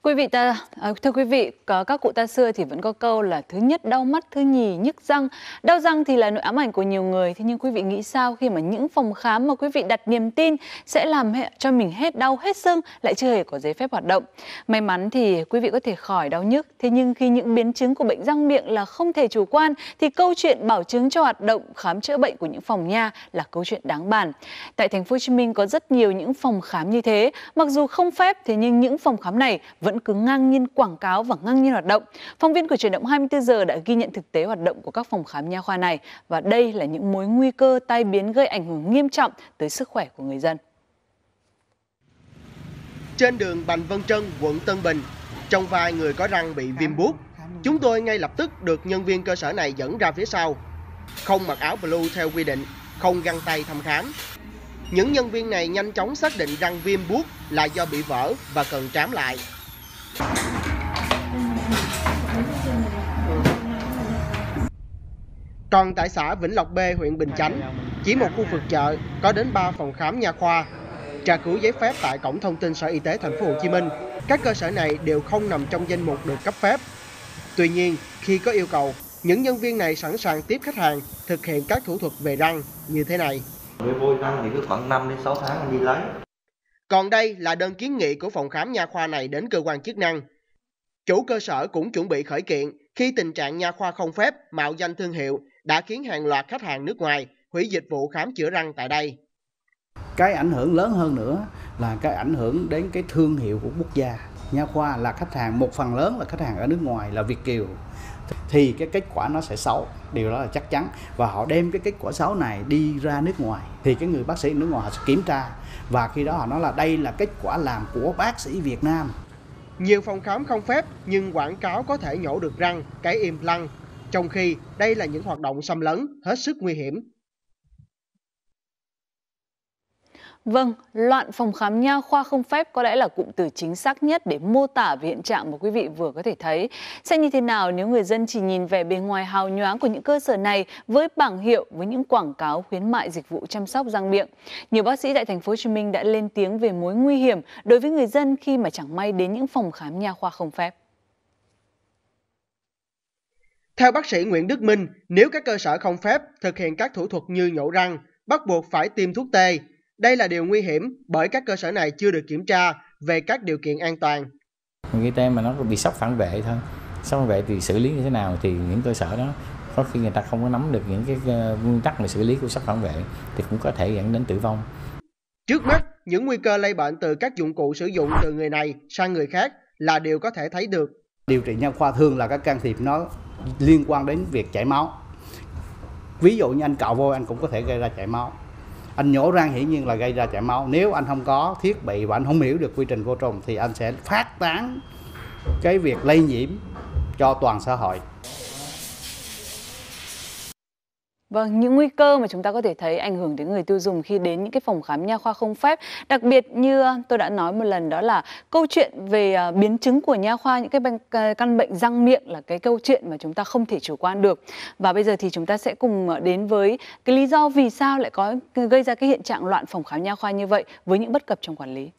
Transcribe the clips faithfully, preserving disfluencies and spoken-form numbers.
Quý vị ta à, thưa quý vị, có các cụ ta xưa thì vẫn có câu là thứ nhất đau mắt, thứ nhì nhức răng. Đau răng thì là nỗi ám ảnh của nhiều người. Thế nhưng quý vị nghĩ sao khi mà những phòng khám mà quý vị đặt niềm tin sẽ làm hệ, cho mình hết đau hết sưng lại chưa hề có giấy phép hoạt động? May mắn thì quý vị có thể khỏi đau nhức. Thế nhưng khi những biến chứng của bệnh răng miệng là không thể chủ quan thì câu chuyện bảo chứng cho hoạt động khám chữa bệnh của những phòng nha là câu chuyện đáng bàn. Tại thành phố Hồ Chí Minh có rất nhiều những phòng khám như thế, mặc dù không phép thế nhưng những phòng khám này vẫn cứ ngang nhiên quảng cáo và ngang nhiên hoạt động. Phóng viên của Chuyển động hai mươi tư giờ đã ghi nhận thực tế hoạt động của các phòng khám nha khoa này và đây là những mối nguy cơ tai biến gây ảnh hưởng nghiêm trọng tới sức khỏe của người dân. Trên đường Bành Vân Trân, quận Tân Bình, trong vai người có răng bị viêm buốt, chúng tôi ngay lập tức được nhân viên cơ sở này dẫn ra phía sau. Không mặc áo blue theo quy định, không găng tay thăm khám. Những nhân viên này nhanh chóng xác định răng viêm buốt là do bị vỡ và cần trám lại. Còn tại xã Vĩnh Lộc B, huyện Bình Chánh, chỉ một khu vực chợ có đến ba phòng khám nha khoa. Tra cứu giấy phép tại cổng thông tin Sở Y tế Thành phố Hồ Chí Minh, các cơ sở này đều không nằm trong danh mục được cấp phép. Tuy nhiên, khi có yêu cầu, những nhân viên này sẵn sàng tiếp khách hàng thực hiện các thủ thuật về răng như thế này. Với bôi răng thì cứ khoảng năm đến sáu tháng anh đi lấy. Còn đây là đơn kiến nghị của phòng khám nha khoa này đến cơ quan chức năng. Chủ cơ sở cũng chuẩn bị khởi kiện khi tình trạng nha khoa không phép, mạo danh thương hiệu đã khiến hàng loạt khách hàng nước ngoài hủy dịch vụ khám chữa răng tại đây. Cái ảnh hưởng lớn hơn nữa là cái ảnh hưởng đến cái thương hiệu của quốc gia. Nha khoa là khách hàng, một phần lớn là khách hàng ở nước ngoài là Việt kiều. Thì cái kết quả nó sẽ xấu, điều đó là chắc chắn. Và họ đem cái kết quả xấu này đi ra nước ngoài. Thì cái người bác sĩ nước ngoài họ sẽ kiểm tra. Và khi đó họ nói là đây là kết quả làm của bác sĩ Việt Nam. Nhiều phòng khám không phép nhưng quảng cáo có thể nhổ được răng, cái implant. Trong khi đây là những hoạt động xâm lấn hết sức nguy hiểm. Vâng, loạn phòng khám nha khoa không phép có lẽ là cụm từ chính xác nhất để mô tả về hiện trạng mà quý vị vừa có thể thấy. Sẽ như thế nào nếu người dân chỉ nhìn vẻ bề ngoài hào nhoáng của những cơ sở này với bảng hiệu, với những quảng cáo khuyến mại dịch vụ chăm sóc răng miệng? Nhiều bác sĩ tại thành phố Hồ Chí Minh đã lên tiếng về mối nguy hiểm đối với người dân khi mà chẳng may đến những phòng khám nha khoa không phép. Theo bác sĩ Nguyễn Đức Minh, nếu các cơ sở không phép thực hiện các thủ thuật như nhổ răng, bắt buộc phải tiêm thuốc tê. Đây là điều nguy hiểm bởi các cơ sở này chưa được kiểm tra về các điều kiện an toàn. Cái tem mà nó bị sốc phản vệ thôi. Sốc phản vệ thì xử lý như thế nào thì những cơ sở đó có khi người ta không có nắm được những cái nguyên tắc về xử lý của sốc phản vệ thì cũng có thể dẫn đến tử vong. Trước mắt, những nguy cơ lây bệnh từ các dụng cụ sử dụng từ người này sang người khác là điều có thể thấy được. Điều trị nha khoa thường là các can thiệp nó liên quan đến việc chảy máu. Ví dụ như anh cạo vôi anh cũng có thể gây ra chảy máu. Anh nhổ răng hiển nhiên là gây ra chảy máu. Nếu anh không có thiết bị và anh không hiểu được quy trình vô trùng thì anh sẽ phát tán cái việc lây nhiễm cho toàn xã hội. Vâng, những nguy cơ mà chúng ta có thể thấy ảnh hưởng đến người tiêu dùng khi đến những cái phòng khám nha khoa không phép. Đặc biệt như tôi đã nói một lần đó là câu chuyện về biến chứng của nha khoa, những cái bệnh, căn bệnh răng miệng là cái câu chuyện mà chúng ta không thể chủ quan được. Và bây giờ thì chúng ta sẽ cùng đến với cái lý do vì sao lại có gây ra cái hiện trạng loạn phòng khám nha khoa như vậy với những bất cập trong quản lý.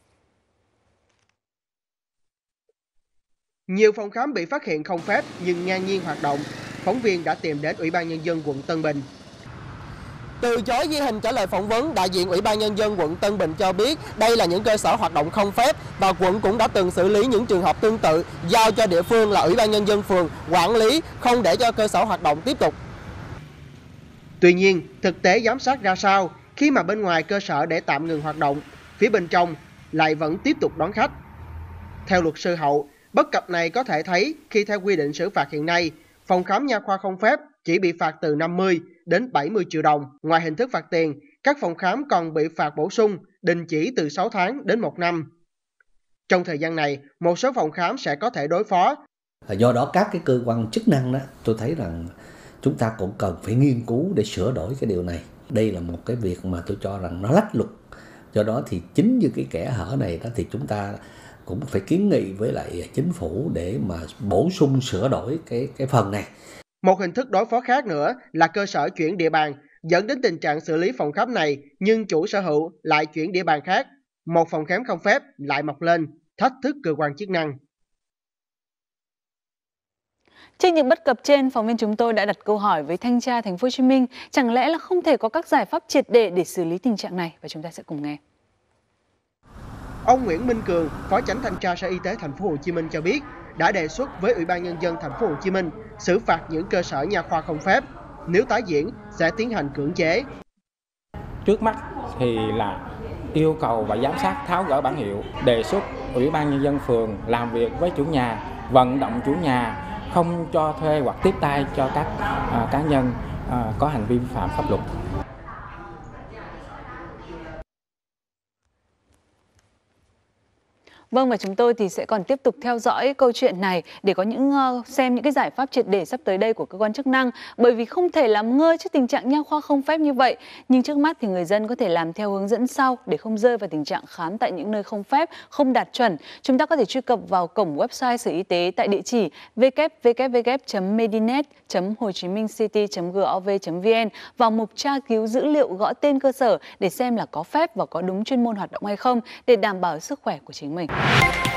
Nhiều phòng khám bị phát hiện không phép nhưng ngang nhiên hoạt động. Phóng viên đã tìm đến Ủy ban Nhân dân quận Tân Bình. Từ chối ghi hình trả lời phỏng vấn, đại diện Ủy ban Nhân dân quận Tân Bình cho biết đây là những cơ sở hoạt động không phép và quận cũng đã từng xử lý những trường hợp tương tự, giao cho địa phương là Ủy ban Nhân dân phường quản lý, không để cho cơ sở hoạt động tiếp tục. Tuy nhiên, thực tế giám sát ra sao khi mà bên ngoài cơ sở để tạm ngừng hoạt động, phía bên trong lại vẫn tiếp tục đón khách? Theo luật sư Hậu, bất cập này có thể thấy khi theo quy định xử phạt hiện nay, phòng khám nha khoa không phép chỉ bị phạt từ năm mươi đến bảy mươi triệu đồng. Ngoài hình thức phạt tiền, các phòng khám còn bị phạt bổ sung, đình chỉ từ sáu tháng đến một năm. Trong thời gian này, một số phòng khám sẽ có thể đối phó. Do đó các cái cơ quan chức năng đó, tôi thấy rằng chúng ta cũng cần phải nghiên cứu để sửa đổi cái điều này. Đây là một cái việc mà tôi cho rằng nó lách luật. Do đó thì chính như cái kẽ hở này đó thì chúng ta cũng phải kiến nghị với lại chính phủ để mà bổ sung sửa đổi cái cái phần này. Một hình thức đối phó khác nữa là cơ sở chuyển địa bàn, dẫn đến tình trạng xử lý phòng khám này nhưng chủ sở hữu lại chuyển địa bàn khác. Một phòng khám không phép lại mọc lên, thách thức cơ quan chức năng. Trước những bất cập trên, phóng viên chúng tôi đã đặt câu hỏi với Thanh tra Thành phố Hồ Chí Minh, chẳng lẽ là không thể có các giải pháp triệt để để xử lý tình trạng này, và chúng ta sẽ cùng nghe. Ông Nguyễn Minh Cường, Phó Chánh Thanh tra Sở Y tế Thành phố Hồ Chí Minh cho biết, đã đề xuất với Ủy ban Nhân dân Thành phố Hồ Chí Minh xử phạt những cơ sở nha khoa không phép. Nếu tái diễn, sẽ tiến hành cưỡng chế. Trước mắt thì là yêu cầu và giám sát tháo gỡ bản hiệu, đề xuất Ủy ban Nhân dân phường làm việc với chủ nhà, vận động chủ nhà không cho thuê hoặc tiếp tay cho các à, cá nhân à, có hành vi vi phạm pháp luật. Vâng, và chúng tôi thì sẽ còn tiếp tục theo dõi câu chuyện này để có những uh, xem những cái giải pháp triệt để sắp tới đây của cơ quan chức năng, bởi vì không thể làm ngơ trước tình trạng nha khoa không phép như vậy. Nhưng trước mắt thì người dân có thể làm theo hướng dẫn sau để không rơi vào tình trạng khám tại những nơi không phép, không đạt chuẩn. Chúng ta có thể truy cập vào cổng website Sở Y tế tại địa chỉ w w w chấm medinet chấm ho chi minh city chấm gov chấm vn, vào mục tra cứu dữ liệu gõ tên cơ sở để xem là có phép và có đúng chuyên môn hoạt động hay không, để đảm bảo sức khỏe của chính mình.